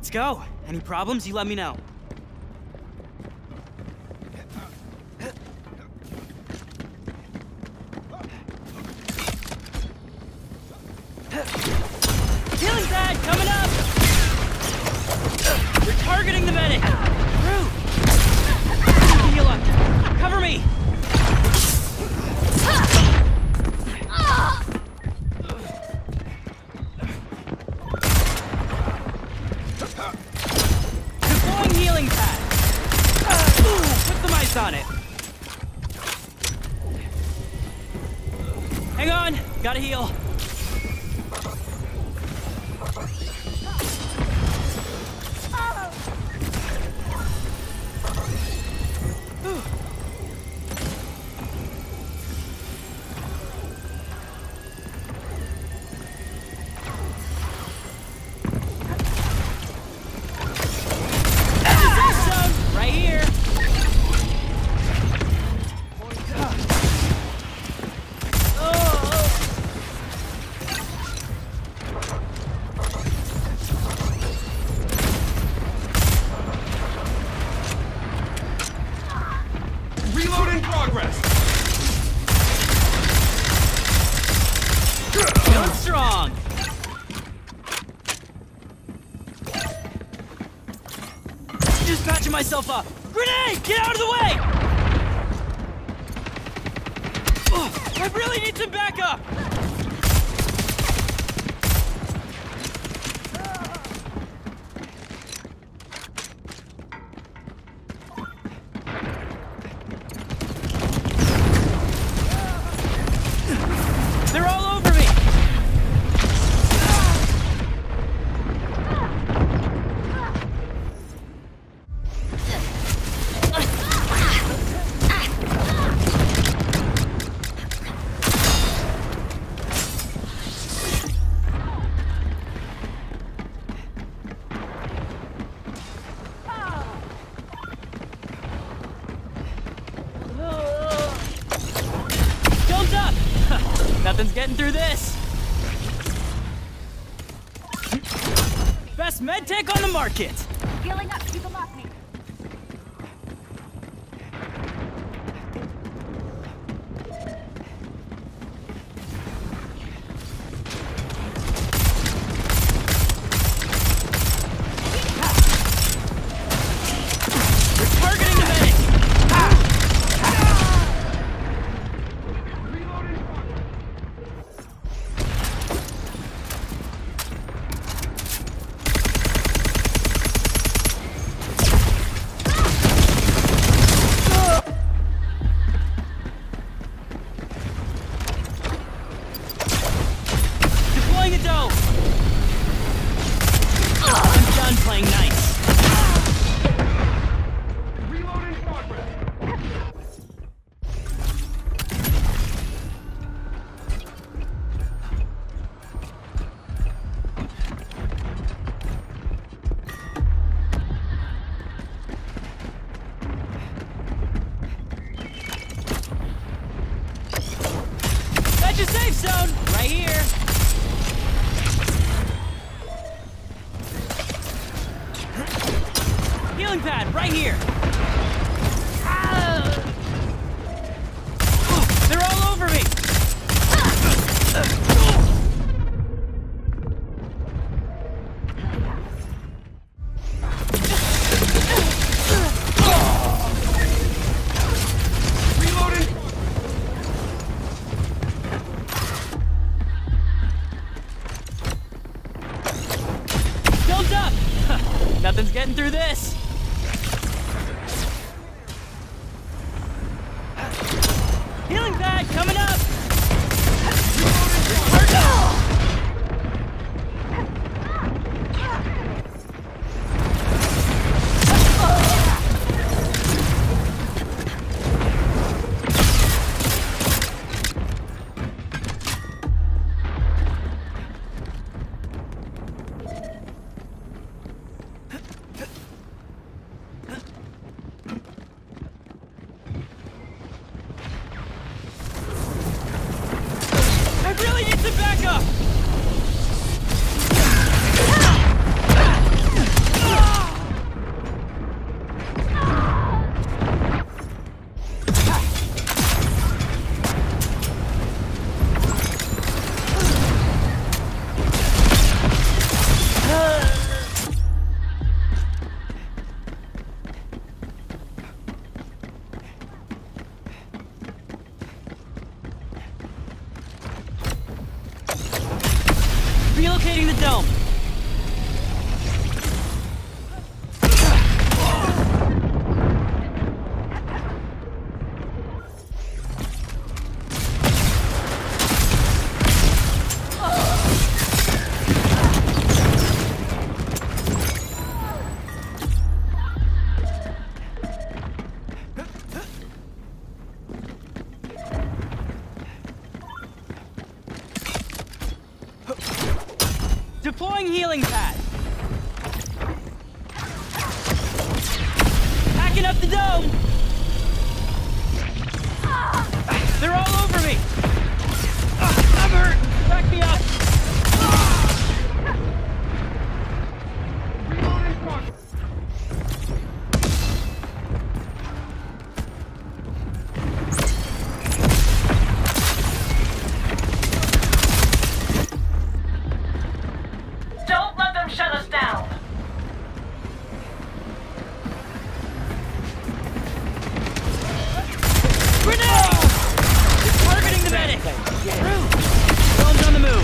Let's go. Any problems, you let me know. Healing pad coming up! You're targeting the medic! Through! Heal up! Cover me! Deploying healing pad! Put some ice on it! Hang on! Gotta heal! Myself up. Grenade! Get out of the way! Oh, I really need some backup! They're all over me! Nothing's getting through this. Best med tech on the market. Healing up, keep them off me. We're targeting the medic. Playing nice. Reload in progress. That's your safe zone, right here. Healing pad, right here! They're all over me! Reloading! Built up! Nothing's getting through this! Healing pad coming up! Relocating the dome. Deploying healing pad. Hacking up the dome. They're all over me. I'm hurt. Back me up. Reload in progress. Don't let them shut us down! Grenade! Targeting the medic. Through. Dome's on the move.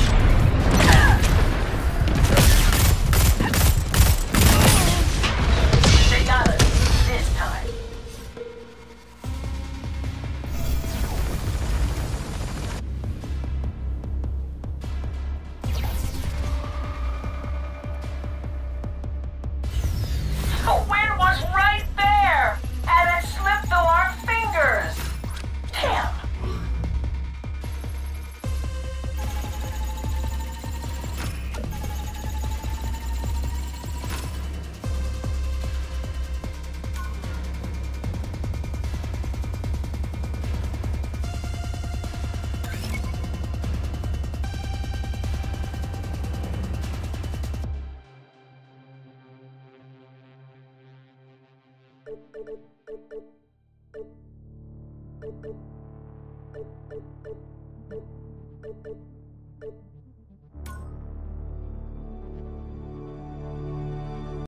They got us this time. The wind was right there, and it slipped through our fingers. Damn. Thank you.